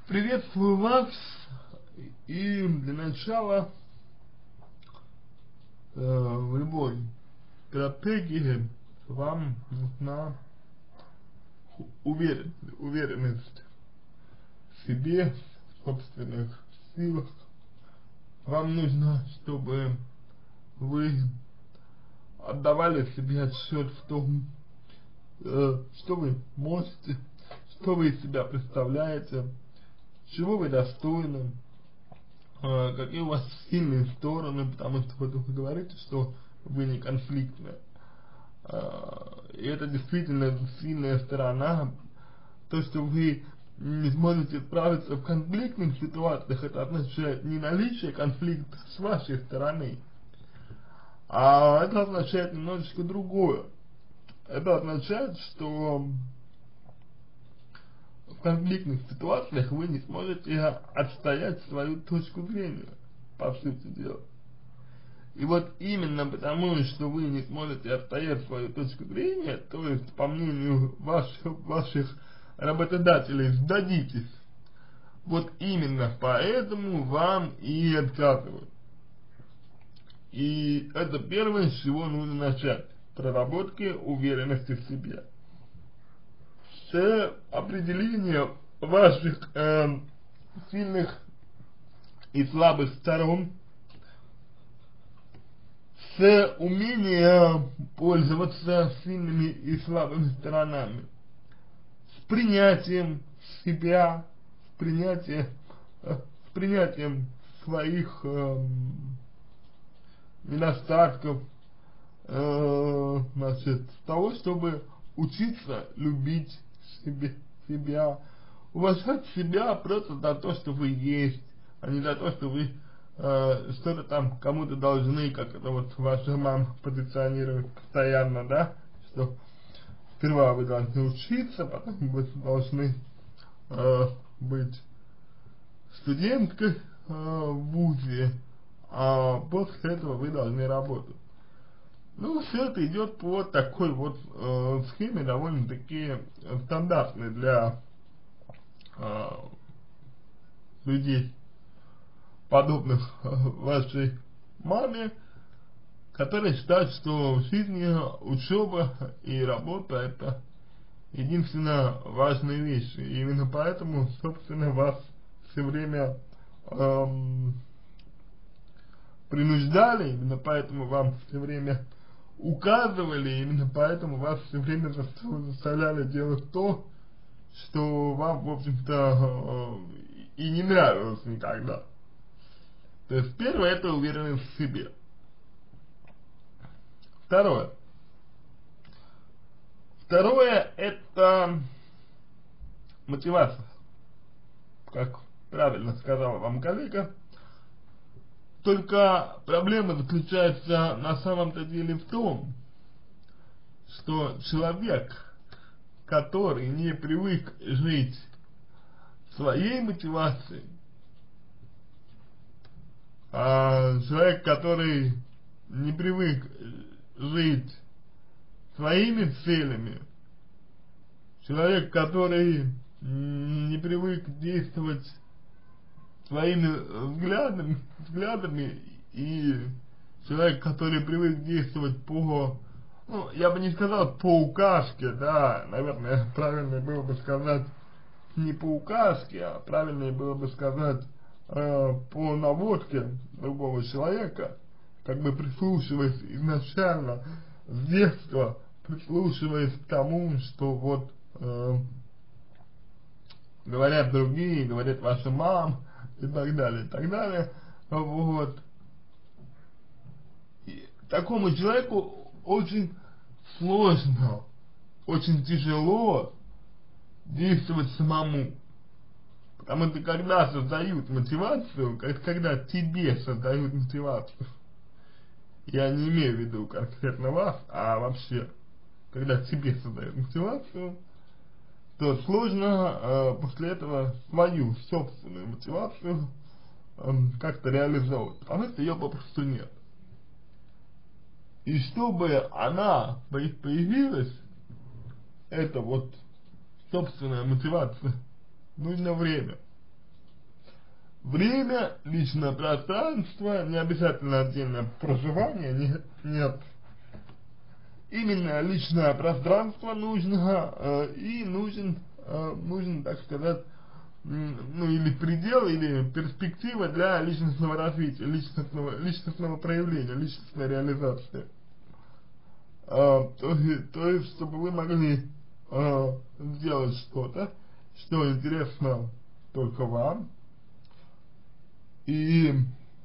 Приветствую вас, и для начала в любой стратегии вам нужна уверенность в себе, в собственных силах. Вам нужно, чтобы вы отдавали себе отсчет в том, что вы можете, что вы из себя представляете, чего вы достойны, какие у вас сильные стороны, потому что вот вы говорите, что вы не конфликтны. И это действительно сильная сторона. То, что вы не сможете справиться в конфликтных ситуациях, это означает не наличие конфликта с вашей стороны, а это означает немножечко другое. Это означает, что в конфликтных ситуациях вы не сможете отстоять свою точку зрения, по сути дела. И вот именно потому, что вы не сможете отстоять свою точку зрения, то есть, по мнению ваших работодателей, сдадитесь, вот именно поэтому вам и отказывают. И это первое, с чего нужно начать: проработки уверенности в себе. С определения ваших сильных и слабых сторон, с умения пользоваться сильными и слабыми сторонами, с принятием себя, с принятием своих недостатков, значит, с того, чтобы учиться любить себя, уважать себя просто за то, что вы есть, а не за то, что вы что-то там кому-то должны, как это вот ваша мама позиционирует постоянно, да, что сперва вы должны учиться, потом вы должны быть студенткой в вузе, а после этого вы должны работать. Ну, все это идет по такой вот схеме, довольно-таки стандартной для людей, подобных вашей маме, которые считают, что в жизни учеба и работа — это единственно важные вещи. И именно поэтому, собственно, вас все время принуждали, именно поэтому вам все время указывали, именно поэтому вас все время заставляли делать то, что вам, в общем-то, и не нравилось никогда. То есть первое — это уверенность в себе. Второе — это мотивация. Как правильно сказала вам коллега, только проблема заключается на самом-то деле в том, что человек, который не привык жить своей мотивацией, человек, который не привык жить своими целями, человек, который не привык действовать своими взглядами, и человек, который привык действовать по, ну, я бы не сказал по указке, да, наверное, правильнее было бы сказать не по указке, а правильнее было бы сказать по наводке другого человека, как бы прислушиваясь изначально, с детства, прислушиваясь к тому, что вот говорят другие, говорят ваша мама и так далее, вот. И такому человеку очень сложно, очень тяжело действовать самому. Потому что когда создают мотивацию, когда тебе создают мотивацию, я не имею в виду конкретно вас, а вообще, когда тебе создают мотивацию, то сложно после этого свою собственную мотивацию как-то реализовывать, потому что ее попросту нет. И чтобы она появилась, это вот собственная мотивация, нужно время. Время, личное пространство, не обязательно отдельное проживание, нет. Именно личное пространство нужно, и нужен, так сказать, ну или предел, или перспектива для личностного развития, личностного проявления, личностной реализации. То есть, чтобы вы могли сделать что-то, что интересно только вам, и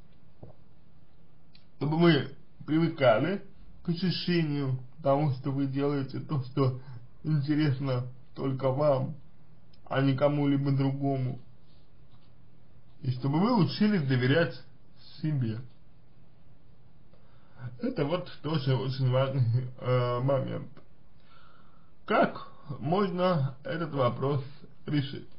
чтобы вы привыкали к ощущению того, что вы делаете, то, что интересно только вам, а не кому-либо другому. И чтобы вы учились доверять себе. Это вот тоже очень важный момент. Как можно этот вопрос решить?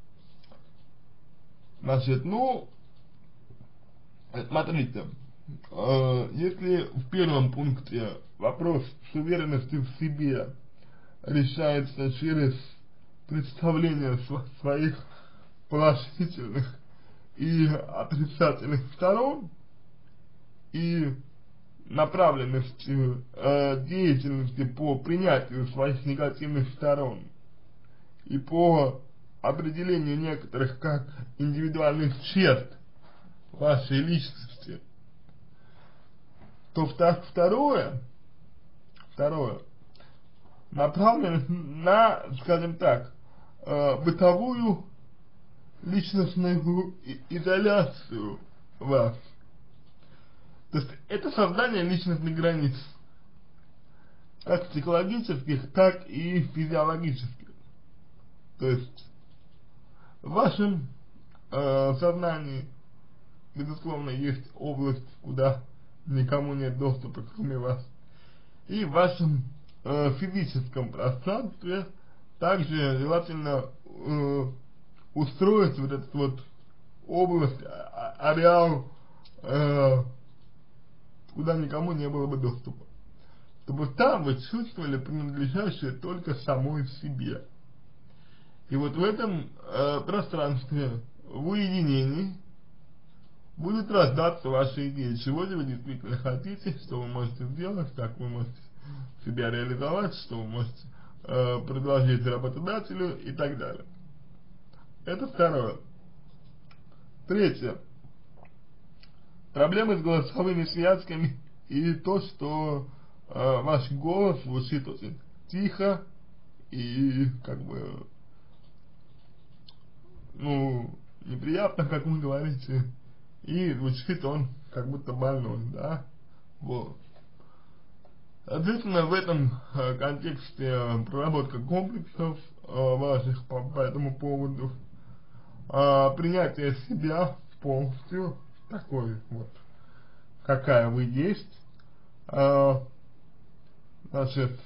Значит, ну, смотрите, если в первом пункте вопрос с уверенностью в себе решается через представление своих положительных и отрицательных сторон и направленностью деятельности по принятию своих негативных сторон и по определению некоторых как индивидуальных черт вашей личности, то второе направлено на, скажем так, бытовую личностную изоляцию вас. То есть это создание личностных границ, как психологических, так и физиологических. То есть в вашем сознании, безусловно, есть область, куда никому нет доступа, кроме вас. И в вашем физическом пространстве также желательно устроить вот эту вот область, ареал, куда никому не было бы доступа. Чтобы там вы чувствовали принадлежащее только самой себе. И вот в этом пространстве, в уединении, будет рождаться ваша идея, чего же вы действительно хотите, что вы можете сделать, как вы можете себя реализовать, что вы можете предложить работодателю и так далее. Это второе. Третье. Проблемы с голосовыми связками и то, что ваш голос звучит очень тихо и как бы, ну, неприятно, как вы говорите, и звучит он как будто больной, да, вот. Соответственно, в этом контексте проработка комплексов ваших по этому поводу, принятие себя полностью, такой вот, какая вы есть, значит,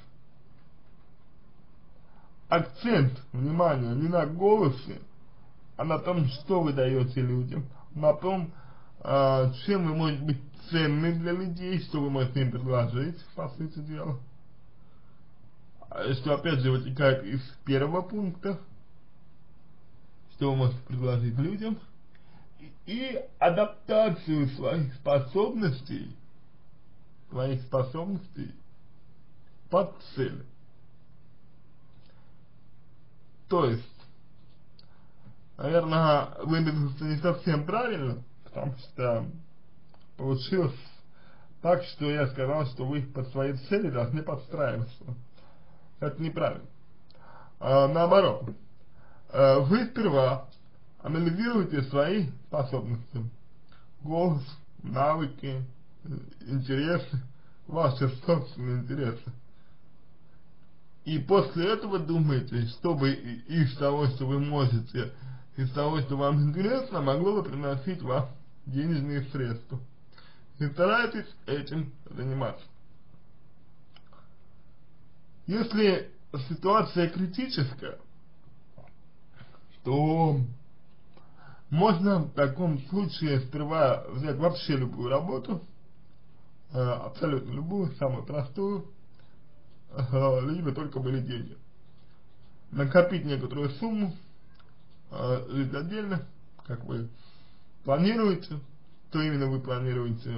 акцент внимания не на голосе, а на том, что вы даете людям, на том, чем вы можете быть ценны для людей, что вы можете им предложить, по сути дела. Что опять же вытекает из первого пункта, что вы можете предложить людям, и адаптацию своих способностей под цель. То есть, наверное, выразился не совсем правильно, потому что получилось так, что я сказал, что вы под свои цели должны подстраиваться. Это неправильно. Наоборот, вы сперва анализируйте свои способности, голос, навыки, интересы, ваши собственные интересы. И после этого думайте, чтобы из того, что вы можете, из того, что вам интересно, могло бы приносить вам денежные средства. И старайтесь этим заниматься. Если ситуация критическая, то можно в таком случае сперва взять вообще любую работу, абсолютно любую, самую простую, лишь бы только были деньги. Накопить некоторую сумму, жить отдельно, как вы планируете, что именно вы планируете,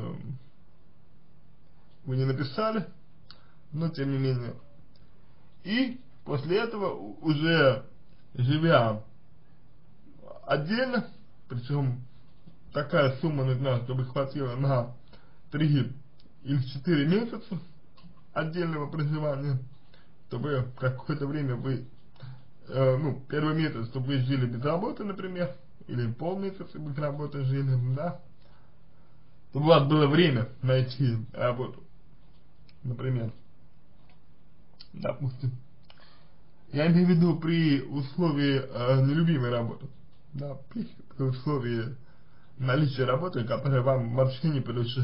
вы не написали, но тем не менее. И после этого уже живя отдельно, причем такая сумма нужна, чтобы хватило на 3 или 4 месяца отдельного проживания, чтобы какое-то время вы, ну, первый месяц, чтобы вы жили без работы, например, или полмесяца без работы жили, да, чтобы у вас было время найти работу, например, допустим. Я имею в виду при условии нелюбимой работы, да, при условии наличия работы, которая вам вообще не по душе.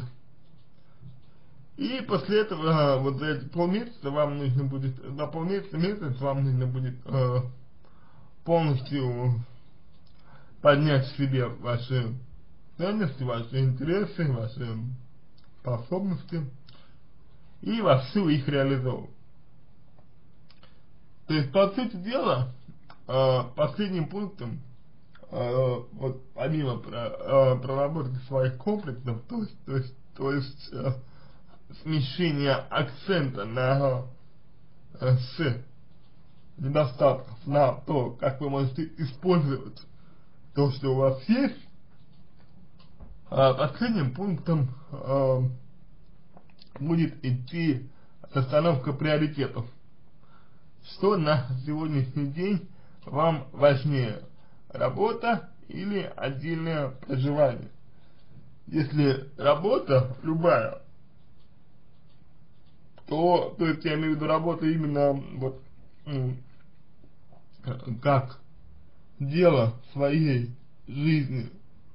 И после этого, вот за эти полмесяца вам нужно будет, за полмесяца, месяц вам нужно будет полностью поднять в себе ваши ценности, ваши интересы, ваши способности и вовсю их реализовывать. То есть, по сути дела, последним пунктом, вот помимо проработки своих комплексов, то есть смещение акцента на с недостатков на то, как вы можете использовать то, что у вас есть, последним пунктом будет идти расстановка приоритетов. Что на сегодняшний день вам важнее, работа или отдельное проживание? Если работа любая, то есть я имею в виду работу именно вот как дело своей жизни,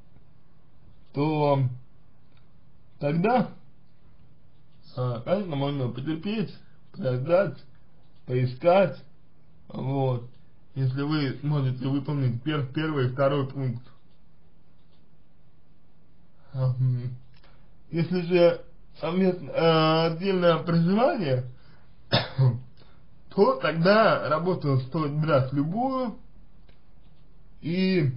то тогда, конечно, можно потерпеть, подождать, поискать, вот, если вы сможете выполнить первый и второй пункт. Если же отдельное проживание, то тогда работу стоит брать любую и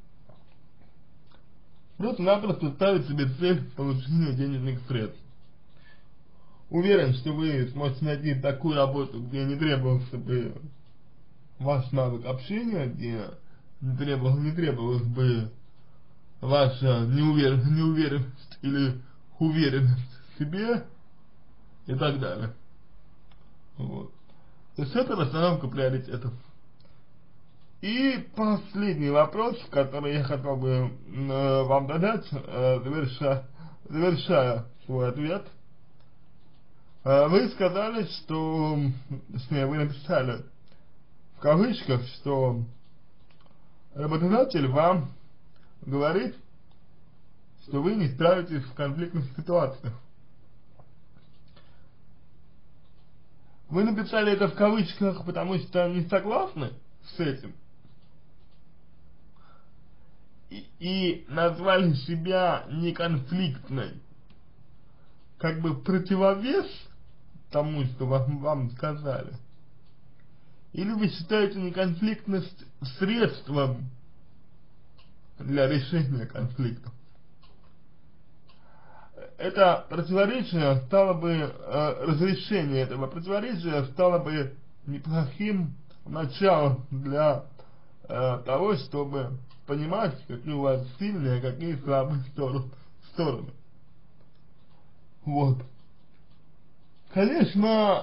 просто-напросто ставить себе цель получения денежных средств. Уверен, что вы сможете найти такую работу, где не требовался бы ваш навык общения, где не требовалась бы ваша неуверенность или уверенность в себе и так далее. Вот. То есть это расстановка приоритетов. И последний вопрос, который я хотел бы вам задать, завершая свой ответ. Вы сказали, что, вы написали в кавычках, что работодатель вам говорит, что вы не справитесь в конфликтных ситуациях. Вы написали это в кавычках, потому что не согласны с этим? И назвали себя неконфликтной, как бы противовес тому, что вам сказали? Или вы считаете неконфликтность средством для решения конфликта? Это противоречие стало бы, разрешение этого противоречия стало бы неплохим началом для того, чтобы понимать, какие у вас сильные, какие слабые стороны. Вот. Конечно,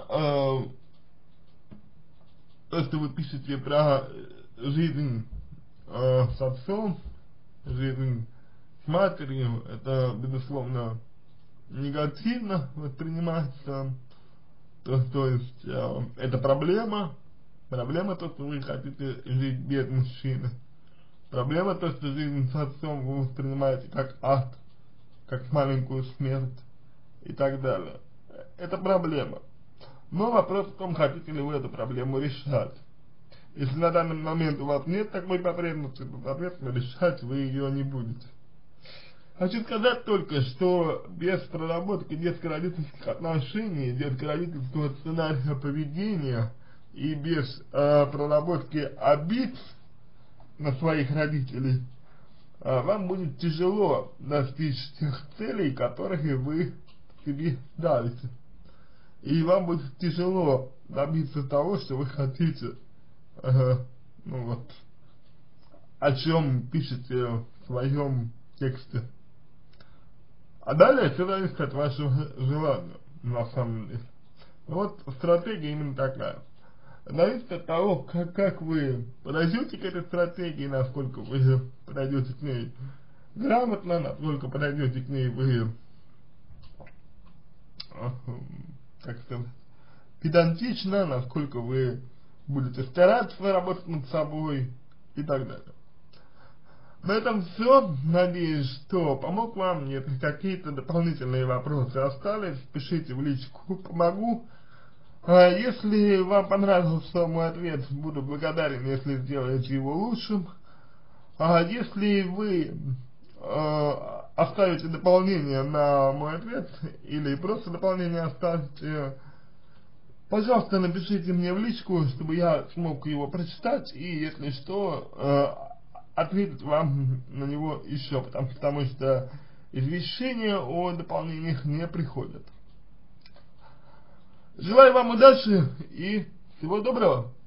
то, что вы пишете про жизнь с отцом, жизнь с матерью, это, безусловно, негативно воспринимается. То есть, это проблема то, что вы хотите жить без мужчины. Проблема то, что жизнь с отцом вы воспринимаете как ад, как маленькую смерть и так далее. Это проблема. Но вопрос в том, хотите ли вы эту проблему решать. Если на данный момент у вас нет такой потребности, то, соответственно, решать вы ее не будете. Хочу сказать только, что без проработки детско-родительских отношений, детско-родительского сценария поведения и без проработки обид на своих родителей, вам будет тяжело достичь тех целей, которые вы себе ставите. И вам будет тяжело добиться того, что вы хотите, ну вот, о чем пишете в своем тексте. А далее все зависит от вашего желания, на самом деле. Вот стратегия именно такая. Зависит от того, как вы подойдете к этой стратегии, насколько вы подойдете к ней грамотно, насколько подойдете к ней вы, как сказать, педантично, насколько вы будете стараться работать над собой и так далее. На этом все. Надеюсь, что помог вам. Если какие-то дополнительные вопросы остались, пишите в личку, помогу. Если вам понравился мой ответ, буду благодарен, если сделаете его лучшим. Если вы оставите дополнение на мой ответ или просто дополнение оставьте, пожалуйста, напишите мне в личку, чтобы я смог его прочитать и, если что, ответить вам на него еще, потому что извещения о дополнениях не приходят. Желаю вам удачи и всего доброго!